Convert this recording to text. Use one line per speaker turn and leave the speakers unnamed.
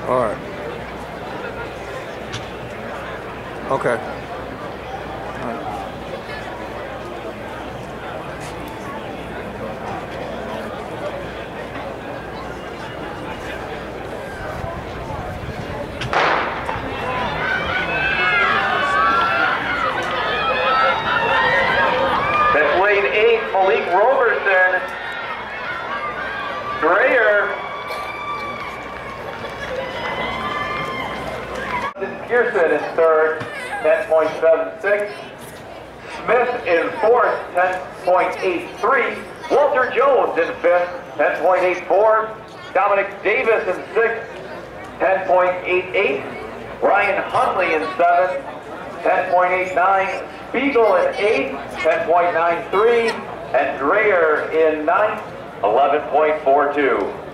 All right. Okay. All right.
That's lane 8, Malik Roberson. Dreyer. Pearson in third, 10.76. Smith in fourth, 10.83. Walter Jones in fifth, 10.84. Dominic Davis in sixth, 10.88. Ryan Huntley in seventh, 10.89. Spiegel in eighth, 10.93. And Dreyer in ninth, 11.42.